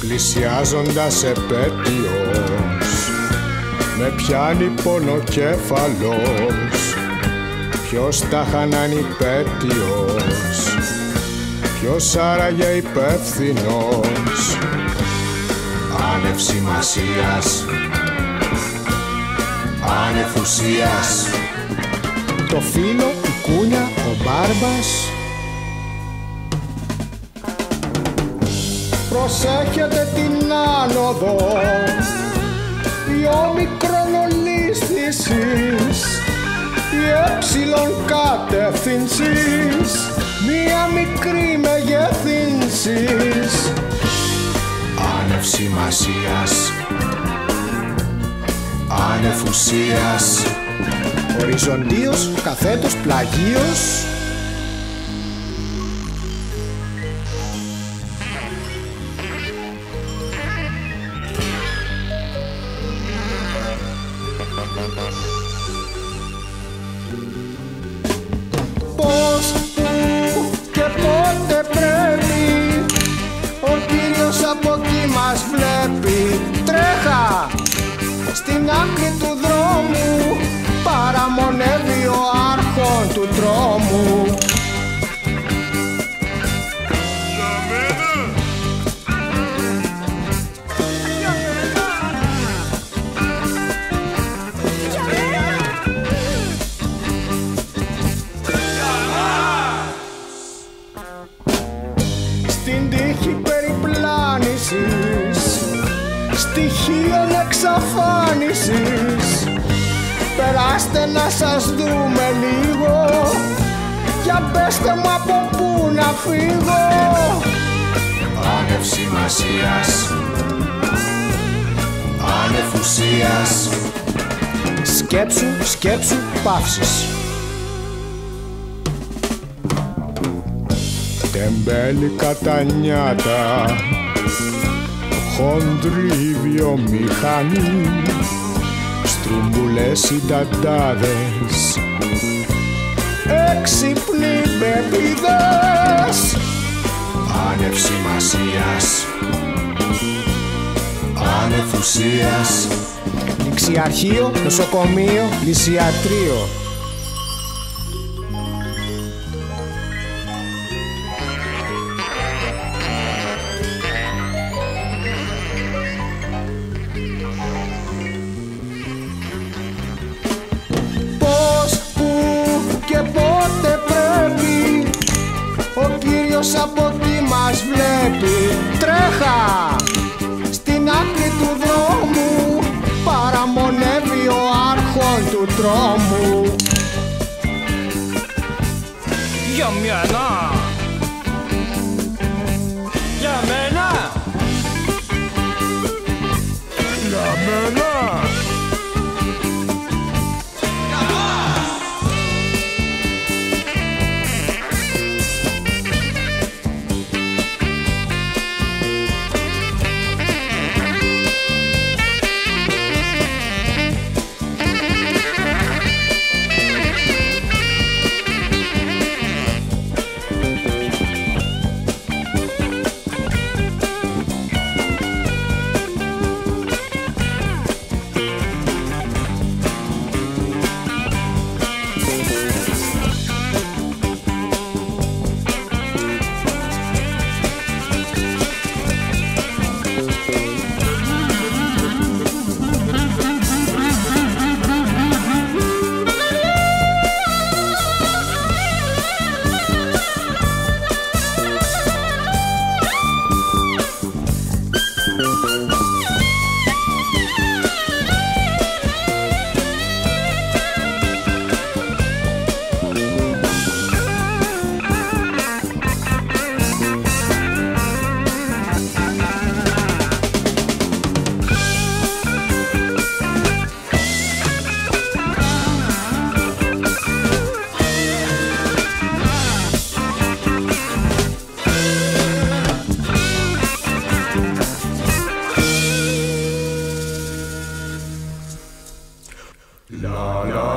πλησιάζοντας επέτειος, με πιάνει πονοκέφαλος. Ποιος τα χανάνει υπέτειος, ποιος άραγε υπεύθυνος. Άνευ σημασίας, άνευ ουσίας. Το φύλλο, η κούνια, ο μπάρμπας. Προσέχετε την άνοδο, η ομικρονολίσθησης, η έψιλον κατεύθυνσης, μία μικρή μεγεθύνσης. Άνευ σημασίας, άνευ ουσίας. Οριζοντίος, καθέτος, πλαγίος. Πώς, πού και πότε πρέπει, ο Κύριος από εκεί μας βλέπει. Τρέχα στην άκρη του δρόμου, παραμονεύει ο άρχον του τρόμου. Στην τύχη περιπλάνησης, στοιχείων εξαφάνισης, περάστε να σας δούμε λίγο, για πέστε μου από πού να φύγω. Άνευ σημασίας, άνευ ουσίας. Σκέψου, σκέψου, παύσεις. Τεμπέλη κατανιάτα, χοντρή βιομηχανή, στρουμπουλές οι ταντάδες, έξυπνοι πεπίδες. Άνευ σημασίας, άνευ ουσίας. Ληξιαρχείο, νοσοκομείο, λυσιατρίο. Και πότε πρέπει, ο Κύριος από εκεί μας βλέπει. Τρέχα στην άκρη του δρόμου, παραμονεύει ο άρχον του τρόμου. Για μένα, για μένα, για μένα. La la